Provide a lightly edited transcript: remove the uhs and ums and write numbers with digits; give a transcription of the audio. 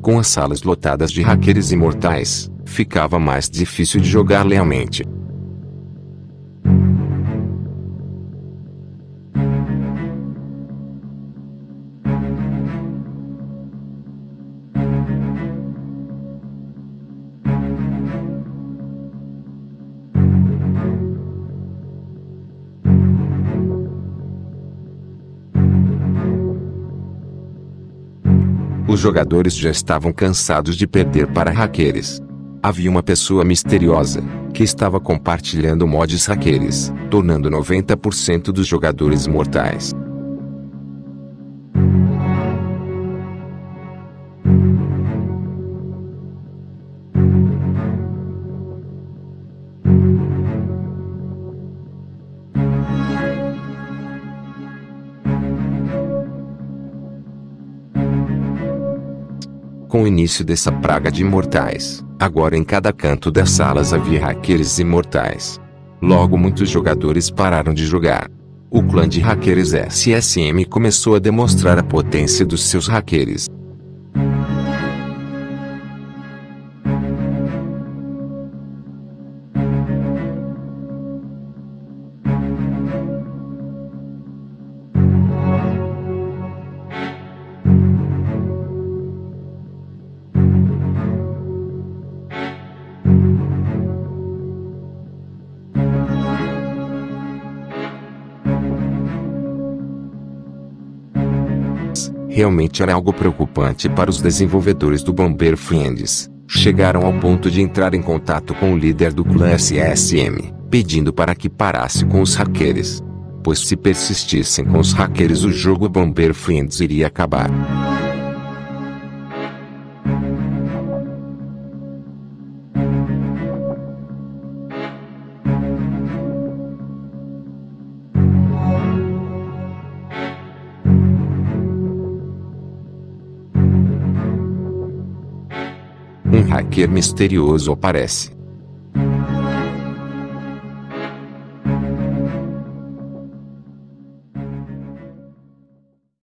Com as salas lotadas de hackers imortais, ficava mais difícil de jogar lealmente. Os jogadores já estavam cansados de perder para hackers. Havia uma pessoa misteriosa, que estava compartilhando mods hackers, tornando 90% dos jogadores mortais. Com o início dessa praga de imortais, agora em cada canto das salas havia hackers imortais. Logo muitos jogadores pararam de jogar. O clã de hackers SSM começou a demonstrar a potência dos seus hackers. Realmente era algo preocupante para os desenvolvedores do Bomber Friends. Chegaram ao ponto de entrar em contato com o líder do clã SSM, pedindo para que parasse com os hackers. Pois se persistissem com os hackers, o jogo Bomber Friends iria acabar. Um hacker misterioso aparece,